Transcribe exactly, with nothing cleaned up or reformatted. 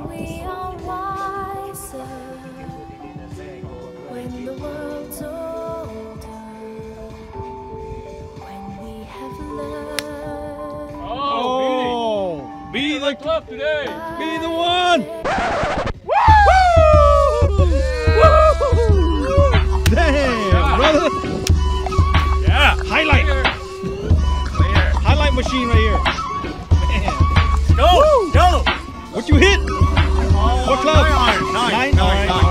we are wiser, when the world's older, when we have learned. Oh, Be the club today. be the one. Damn, brother. Yeah. Highlight. Clear. Highlight machine right here. Man. Go. Go. What you hit? What club? Nine iron. Nine. Nine? Nine. Alright. Nine.